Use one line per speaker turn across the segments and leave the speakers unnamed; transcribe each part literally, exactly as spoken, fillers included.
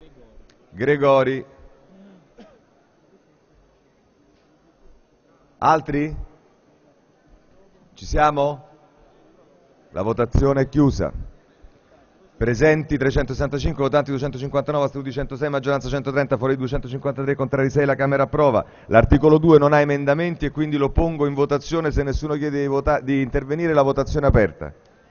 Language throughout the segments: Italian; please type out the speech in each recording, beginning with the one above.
Gregori. Altri? Ci siamo? La votazione è chiusa. Presenti trecentosessantacinque, votanti duecentocinquantanove, astenuti centosei, maggioranza centotrenta, fuori duecentocinquantatré, contrari sei, la Camera approva. L'articolo due non ha emendamenti e quindi lo pongo in votazione. Se nessuno chiede di, vota di intervenire, la votazione è aperta.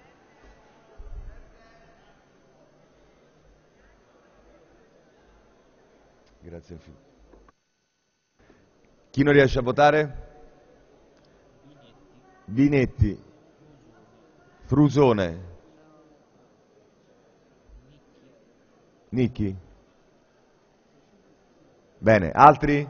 Grazie infinito. Chi non riesce a votare? Binetti. Frusone. Nicchi? Bene, altri?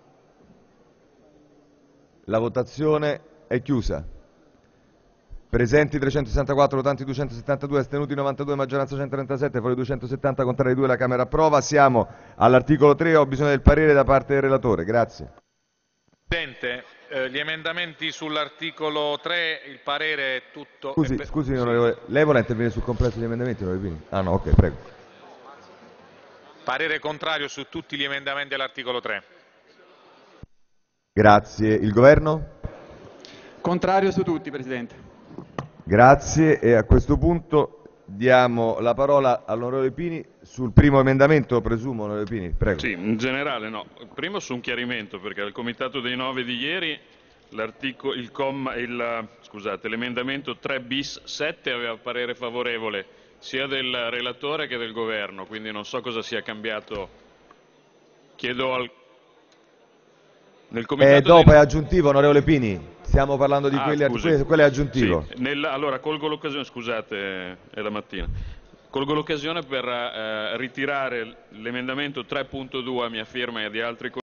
La votazione è chiusa. Presenti trecentosessantaquattro, votanti duecentosettantadue, astenuti novantadue, maggioranza centotrentasette, fuori duecentosettanta, contrari due, la Camera approva. Siamo all'articolo tre, ho bisogno del parere da parte del relatore. Grazie.
Presidente, eh, gli emendamenti sull'articolo tre, il parere è tutto...
Scusi,
è per...
scusi,
sì.
onorevole, lei vuole intervenire sul complesso degli emendamenti, onorevole Pini? Ah no, ok, prego.
Parere contrario su tutti gli emendamenti all'articolo tre.
Grazie. Il Governo?
Contrario su tutti, Presidente.
Grazie, e a questo punto diamo la parola all'onorevole Pini sul primo emendamento, presumo, onorevole Pini, prego.
Sì, in generale no. Primo su un chiarimento, perché al Comitato dei nove di ieri il comma, il, scusate, l'emendamento tre bis sette aveva parere favorevole sia del relatore che del Governo, quindi non so cosa sia cambiato. Chiedo al... Nel comitato
E dopo
dei...
è aggiuntivo, onorevole Pini? Stiamo parlando di
ah,
quelli,
scusi.
quello è aggiuntivo.
Sì, nel, allora colgo l'occasione, scusate, è la mattina. Colgo l'occasione per eh, ritirare l'emendamento tre punto due a mia firma e di altri colleghi